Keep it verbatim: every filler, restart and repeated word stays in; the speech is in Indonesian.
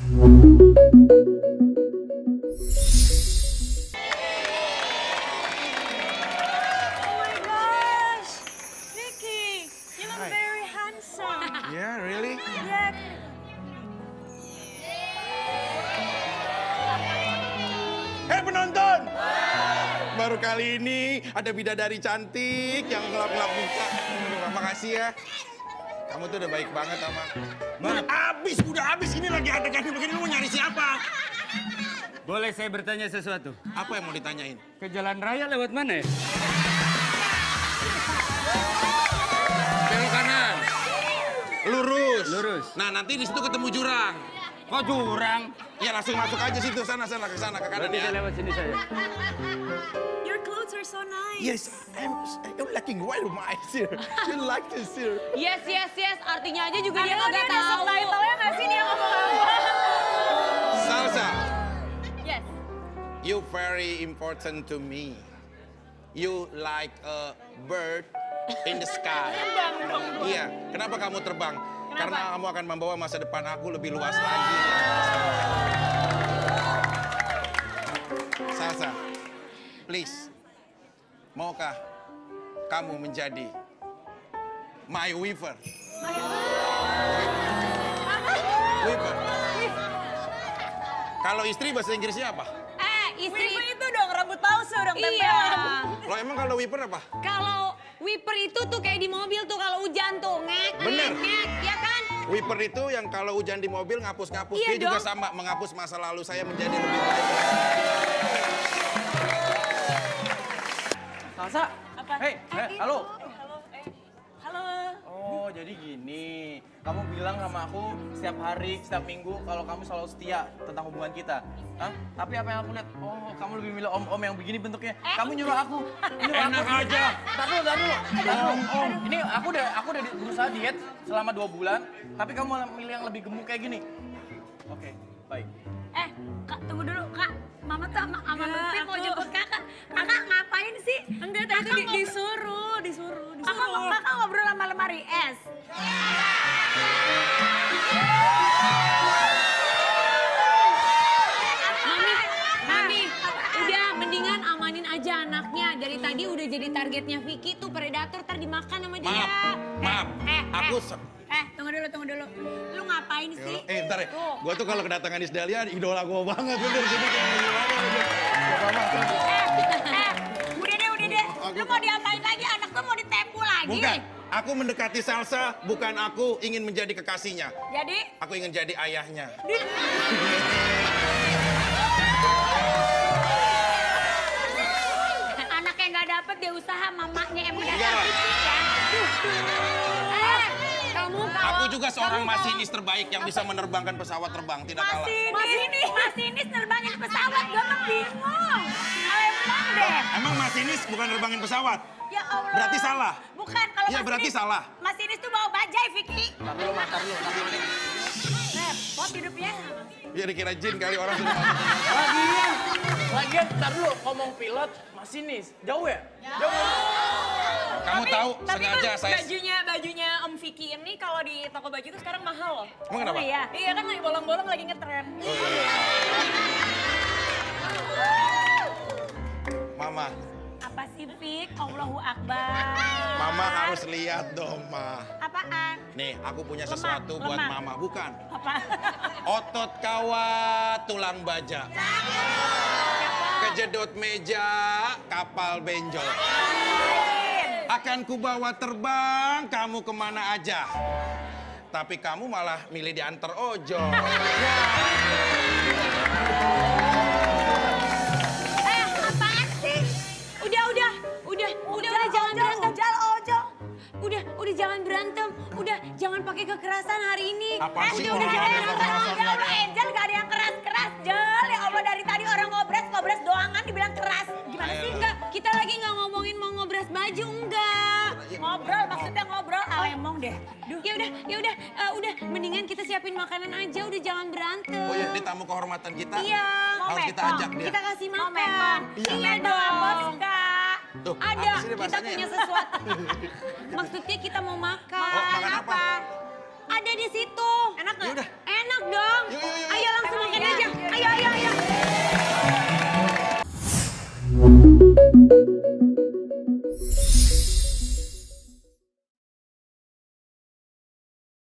Yeah, really? Yeah. Hei penonton! Baru kali ini ada bidadari cantik yang ngelap-ngelap muka. Terima kasih ya. Kamu tuh udah baik banget sama. Bang, abis, udah abis. Ini lagi adegan begini, lu mau nyari siapa? Boleh saya bertanya sesuatu? Apa yang mau ditanyain? Ke jalan raya lewat mana ya? Belok kanan. Lurus. Lurus. Nah, nanti di situ ketemu jurang. Kok jurang? Ya langsung masuk aja situ, sana, sana, ke sana, ke kanan Berarti ya. saya lewat sini saya. Your clothes are so nice. Yes, I'm, I'm liking why do my eyes here? You like this here? Yes, yes, yes. Artinya aja juga dia Aduh, nggak dia ada tahu. subtitle-nya nggak sih dia ngomong apa? Salsa, Yes. you very important to me. You like a bird in the sky. Iya, kenapa kamu terbang? Karena kamu akan membawa masa depan aku lebih luas lagi. Salsa, please, maukah kamu menjadi my weaver? Weaver. Kalau istri bahasa Inggrisnya apa? Eh, istri. Wifi itu dong rambut palsu dong Iya. tempelan. Lo emang kalau weaver apa? Kalau wiper itu tuh kayak di mobil tuh kalau hujan tuh ngek, Bener. ngek, ngek, ya kan? Weaver itu yang kalau hujan di mobil ngapus-ngapus. Iya Dia juga dong. sama, menghapus masa lalu saya menjadi lebih baik. Salsa? Apa? Hei, eh, halo. Halo, eh. Halo. Oh, jadi gini. Kamu bilang sama aku setiap hari, setiap minggu kalau kamu selalu setia tentang hubungan kita. Hah? Tapi apa yang aku lihat? Oh, kamu lebih milih om-om yang begini bentuknya. Kamu nyuruh aku. Nyuruh Enak aku. aja. Tar dulu, tar dulu. Om, om. Ini aku udah aku udah di- berusaha diet selama dua bulan, tapi kamu malah milih yang lebih gemuk kayak gini. Oke, baik. Eh, Kak, tunggu dulu, Kak. Mama tuh sama, sama Ya, Lutfi mau aku- jemput kakak. Kakak ngapain sih? Enggak, tadi Kakak di- ngob- disuruh, disuruh, Kakak, disuruh. kakak ngobrol sama lemari es. Mami, Mami, udah mendingan amanin aja anaknya. Dari tadi udah jadi targetnya Vicky tuh predator, ntar dimakan sama dia. Maaf, maaf. Eh, Aku eh, se- eh, tunggu dulu, tunggu dulu. Lu ngapain sih? Eh, ntar ya. Tuh. Gua tuh kalau kedatangan Isdalia, idola gua banget. Bener, jadi kayak gimana gitu. Gak apa-apa. Eh, eh, udah deh, udah deh. Aku- Lu mau diapain lagi? Anak tuh mau ditempu lagi. Bukan, aku mendekati Salsa, bukan aku ingin menjadi kekasihnya. Jadi, Aku ingin jadi ayahnya. anaknya nggak dapet dia usaha mamanya yang udah Enggak. dapet ya. Eh, kamu kalau Aku juga seorang kamu kalau- masinis terbaik yang bisa menerbangkan pesawat terbang, tidak kalah. Masinis, masinis, masinis nerbangin pesawat, gue mah bingung. Emang deh. Emang masinis bukan nerbangin pesawat? Ya Allah. Berarti salah. Bukan, kalau Ya, berarti masinis- salah. Masinis tuh bawa bajai, Vicky. Tar dulu, Mas, tar dulu, tar dulu. Repot hidupnya. Ya dikira jin kali orang sudah. Lagian, lagian, tar dulu, ngomong pilot, masinis. Jauh ya? Jauh. Kamu tahu Tapi sengaja kan saya. bajunya bajunya Om Vicky ini kalau di toko baju itu sekarang mahal loh. Emang kenapa? Oh iya. Iya kan lagi bolong-bolong lagi ngetren. Mama, Apa sih, Vick? Allahu Akbar. Mama harus lihat dong, Ma. Apaan? Nih, aku punya Lemah, sesuatu buat lemah. Mama. Bukan. Apa? Otot kawat, tulang baja. Kejedot meja, kapal benjol. Akan kubawa terbang, kamu kemana aja. Tapi kamu malah milih diantar ojol. Eh, apaan sih? Udah, udah, udah, udah, udah jangan berantem. Ojol, ojol. Udah, udah jangan berantem. Udah, jangan pakai kekerasan hari ini. Apaan Eh, sih, udah, udah orang jangan ada yang kekerasan keras. Ya Allah, Angel gak ada yang keras-keras, Jel. Ya Allah, dari tadi orang ngobras, ngobras doangan dibilang keras. Gimana sih? Enggak, kita lagi nggak ngomongin mau ngobras baju, enggak. Ngobrol, maksudnya ngobrol, alemong deh. Ya udah, ya udah, eh, udah. Mendingan kita siapin makanan aja, udah jangan berantem. Oh ya, ini tamu kehormatan kita. Iya. Harus kita ajak dia. Kita kasih Mau makan. mekong. Iya, Iya dong. dong. Kak. Tuh, Ada, apa sih ini kita bahasanya punya ya? sesuatu. Maksudnya kita mau makan. Oh, makan apa? Ada di situ. Enak Ya nggak? udah. Enak dong.